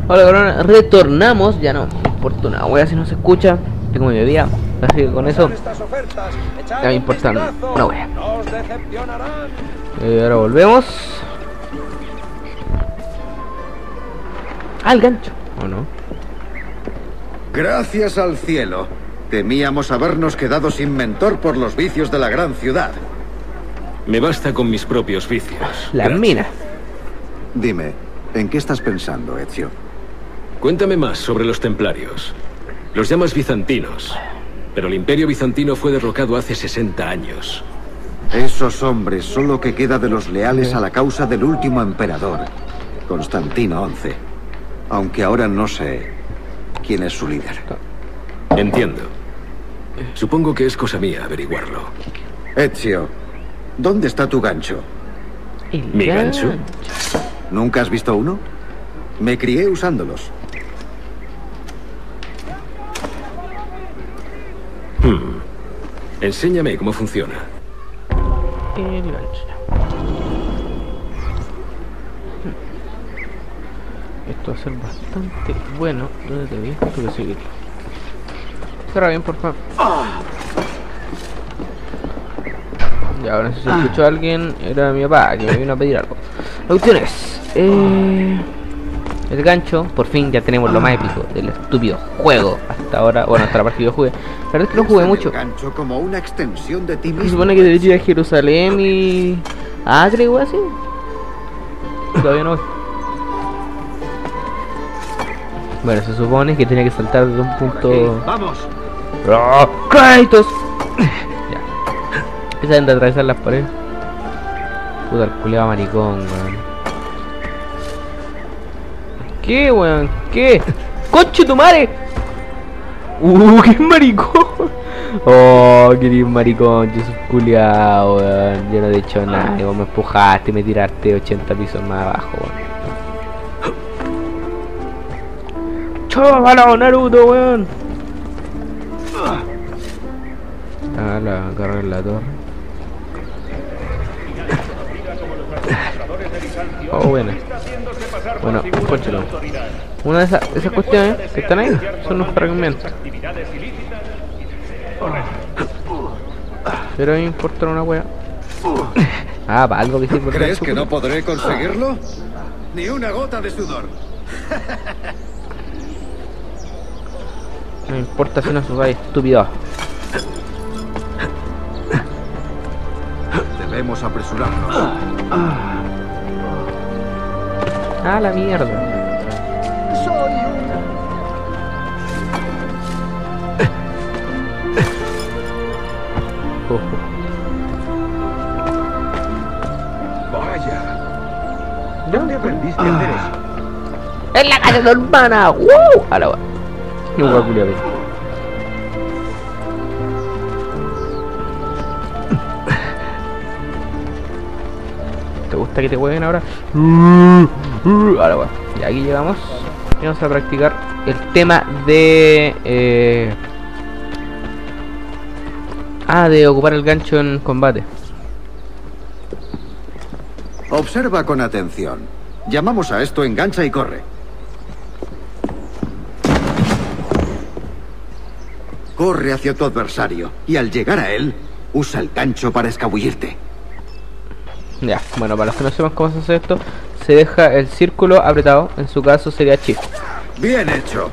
Hola, corona, retornamos. Ya no me importa una wea si no se escucha. Tengo mi bebida, así que con eso ya me importa una wea. Ahora volvemos al gancho, ¿o no? Gracias al cielo. Temíamos habernos quedado sin mentor por los vicios de la gran ciudad. Me basta con mis propios vicios. Las minas. Dime, ¿en qué estás pensando, Ezio? Cuéntame más sobre los templarios. Los llamas bizantinos, pero el imperio bizantino fue derrocado hace 60 años. Esos hombres son lo que queda de los leales a la causa del último emperador, Constantino XI. Aunque ahora no sé quién es su líder. Entiendo. Supongo que es cosa mía averiguarlo. Ezio, ¿dónde está tu gancho? ¿Mi gancho? ¿Nunca has visto uno? Me crié usándolos. Enséñame cómo funciona. El gancho. Esto va a ser bastante bueno. ¿Dónde te vi? Tengo que seguir. Cierra bien, por favor. Ya, ahora no sé si escuchó a alguien. Era mi papá que me vino a pedir algo. La cuestión es el gancho. Por fin ya tenemos lo más épico del estúpido juego hasta ahora. Bueno, hasta la parte que yo jugué. La verdad es que no jugué mucho. El gancho como una extensión de ti mismo. Se supone que debería ir a Jerusalén y Acre o así. Todavía no voy. Bueno, se supone que tenía que saltar desde un punto. Aquí, vamos. ¡Oh, ¡Kratos! Ya. Empiezan a atravesar las paredes. Puta, el culiao maricón, weón. ¿Qué, weón? ¿Qué? ¡Conche tu madre! ¡Qué maricón! Oh, qué maricón, yo soy culiao, weón. Yo no he hecho nada, vos me empujaste y me tiraste 80 pisos más abajo, weón. ¡Chaval, Naruto, weón! Ah, la agarré en la torre. Oh, bueno. Bueno, escúchalo. Una de esas cuestiones que están ahí son los fragmentos. Pero a mí me importa una wea. Ah, para algo que sirve. ¿Crees que no podré conseguirlo? Ni una gota de sudor. No me importa si no subáis, estúpido. Debemos apresurarnos. Ah, la mierda. Soy Vaya. ¿Dónde aprendiste a hacer eso? ¡En la casa de tu hermana! ¡Woo! A la wea. No voy a culiar bien. ¿Te gusta que te hueven ahora? Ahora va. Y aquí llegamos. Y vamos a practicar el tema de de ocupar el gancho en combate. Observa con atención. Llamamos a esto engancha y corre. Corre hacia tu adversario y al llegar a él, usa el gancho para escabullirte. Ya, bueno, para los que no sepan cómo se hace esto, se deja el círculo apretado, en su caso sería shift. Bien hecho.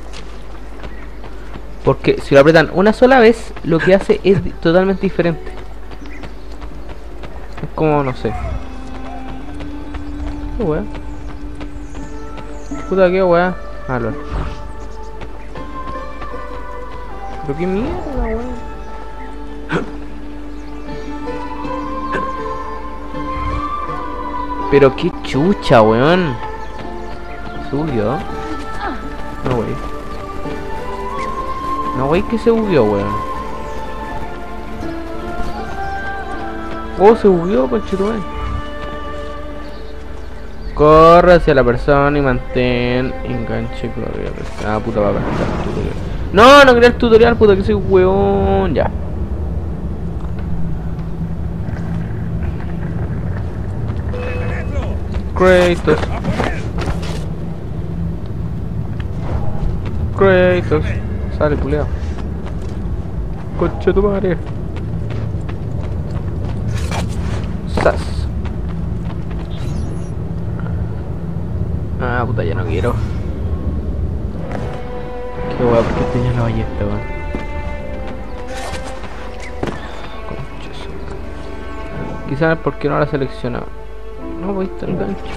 Porque si lo apretan una sola vez, lo que hace es totalmente diferente. Es como, no sé. ¿Qué wea? Puta, qué wea. Ah, lol. Pero qué mierda, wea. Pero qué chucha, weón. ¿Se bugueó? No, wey. No, wey, que se bugueó, weón. Oh, se bugueó, conchetumare. Corre hacia la persona y mantén enganche, corre. Ah, puta, va a pasar el tutorial. No, no quería el tutorial, puta, que soy weón. Ya. Kratos. Kratos. Sale, culeado. Concha tu madre. Sas. Ah, puta, ya no quiero. Qué hueá, porque tenía la ballesta, weón. Quizás porque no la seleccionaba. No, voy a estar el gancho.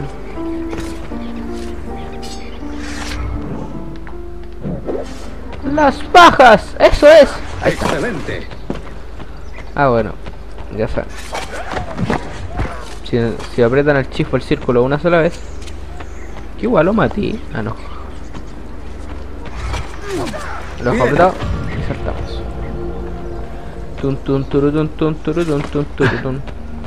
¡Las bajas! ¡Eso es! ¡Excelente! Ah, bueno. Ya saben. Si aprietan el shift o el círculo una sola vez. Que igual lo maté. Ah, no. Lo dejo apretado y saltamos. Tun tun turutun tun turutun tun turutun.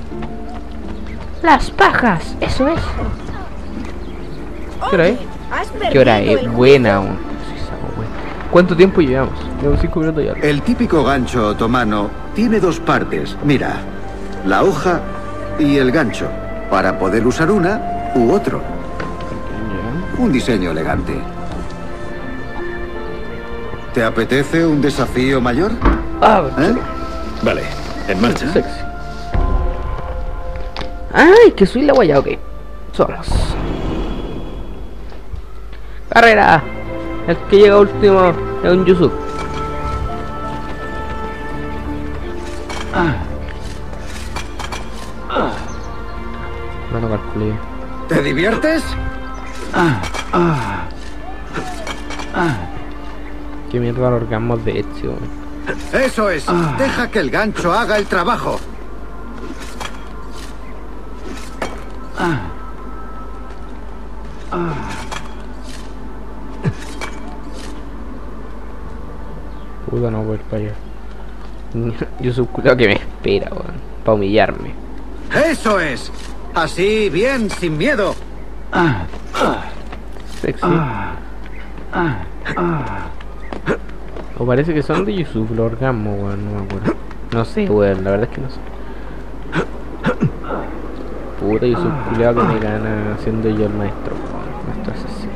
Las pajas, eso es. ¿Qué hora es? ¿Qué hora es? Buena aún. ¿Cuánto tiempo llevamos? Llevamos 5 minutos ya. El típico gancho otomano tiene dos partes. Mira, la hoja y el gancho, para poder usar una u otro. Un diseño elegante. ¿Te apetece un desafío mayor? Ah, ¿Eh? Vale, en marcha. sexy. Ay, que soy la guaya, ok. Somos. Carrera. El que llega último es un Yusuf. No calculé. ¿Te diviertes? Qué mierda orgasmos de Ezio. Eso es. Deja que el gancho haga el trabajo. Puta, no voy para allá. Yusuf cuidado que me espera, weón. Para humillarme. Eso es. Así, bien, sin miedo. Sexy. O parece que son de Yusuf los orgasmos, weón, no me acuerdo. No sé, weón, la verdad es que no sé. Puta, Yusuf culiao que me gana siendo yo el maestro, weón. Maestro asesino.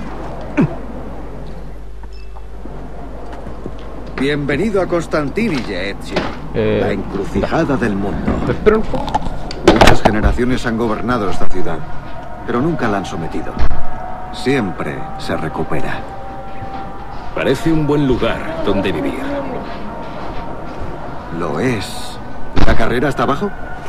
Bienvenido a Constantinille, Ezio. La encrucijada del mundo. Espera un poco. Muchas generaciones han gobernado esta ciudad, pero nunca la han sometido. Siempre se recupera. Parece un buen lugar donde vivir. Lo es. ¿La carrera está abajo?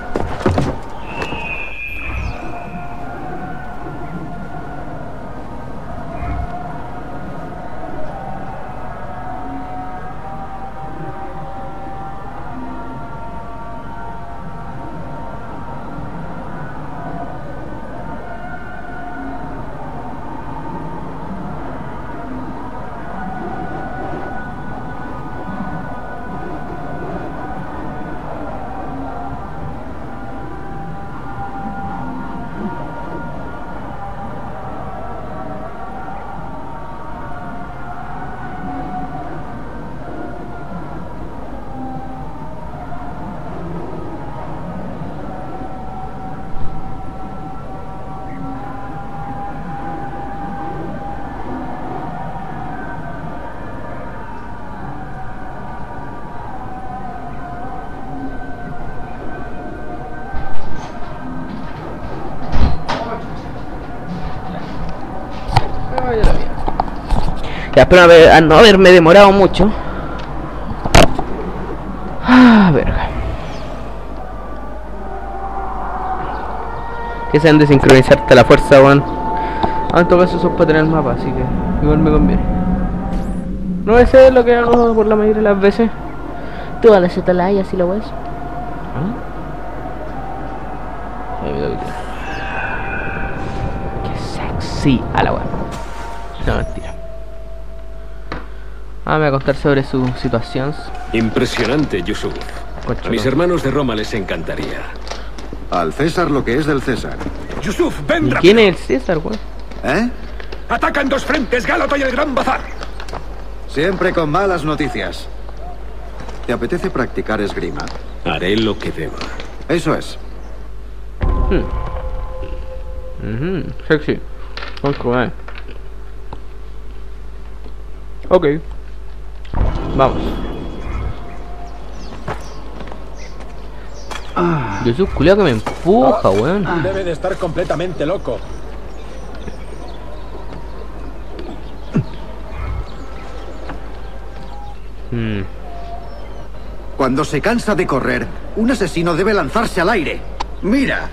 Ya espero a no haberme demorado mucho. Ah, verga. Que sean de sincronizarte la fuerza, weón. En todo caso, eso es para tener el mapa, así que igual me conviene. No ese es lo que hago por la mayoría de las veces. Todas las atalayas y la weas. Qué sexy a la wea. No, mentira. Me voy a contar sobre su situación. Impresionante, Yusuf. A mis hermanos de Roma les encantaría. Al César lo que es del César. Yusuf, ven ¿Y rápido. quién es el César, weón? ¿Eh? Atacan dos frentes, Gálata y el Gran Bazar. Siempre con malas noticias. ¿Te apetece practicar esgrima? Haré lo que deba. Eso es. Sexy. Con comer. Ok. Vamos. Yo soy un culiao que me empuja, weón. Debe de estar completamente loco. Cuando se cansa de correr, un asesino debe lanzarse al aire. ¡Mira!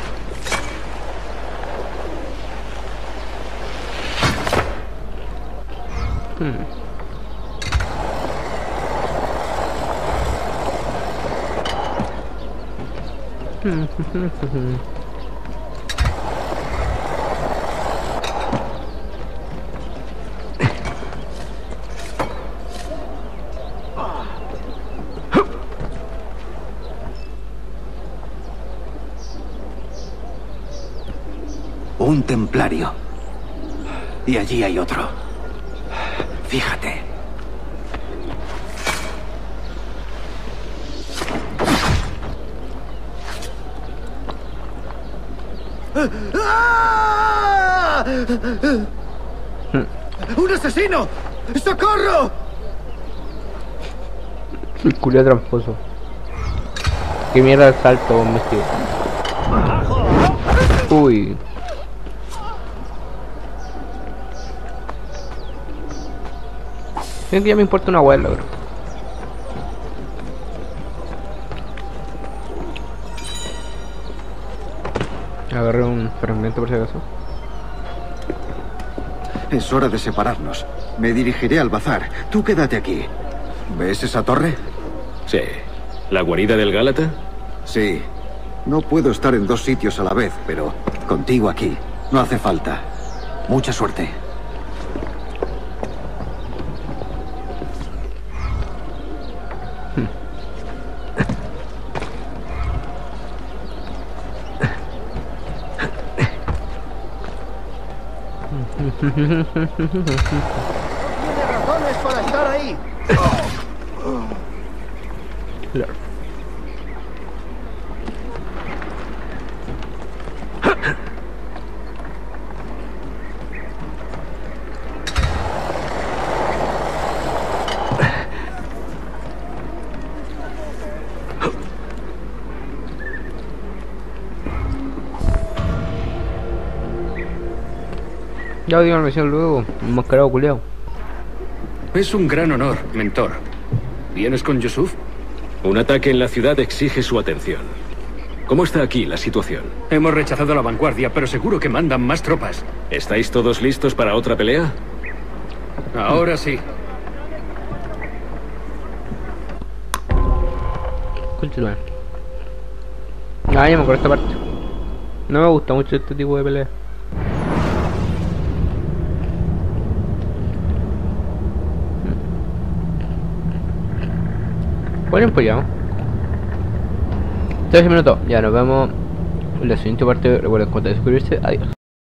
Un templario. Y allí hay otro. Fíjate. ¡Ah! ¡Un asesino! ¡Socorro! El culiao tramposo. Qué mierda de salto, vos metido. Uy. Creo que ya me importa una hueá, bro. Agarré un fragmento por si acaso. Es hora de separarnos. Me dirigiré al bazar. Tú quédate aquí. ¿Ves esa torre? Sí. ¿La guarida del Gálata? Sí. No puedo estar en dos sitios a la vez, pero contigo aquí. No hace falta. Mucha suerte. Tiene razones para estar ahí. Claro. Ya digo la misión luego, enmascarado culiao. Es un gran honor, mentor. ¿Vienes con Yusuf? Un ataque en la ciudad exige su atención. ¿Cómo está aquí la situación? Hemos rechazado la vanguardia, pero seguro que mandan más tropas. ¿Estáis todos listos para otra pelea? Ahora sí. Continúa. Ah, ya me acuerdo esta parte. No me gusta mucho este tipo de pelea. Bueno, pues ya. 13 minutos. Ya nos vemos en la siguiente parte. Recuerden suscribirse. Adiós.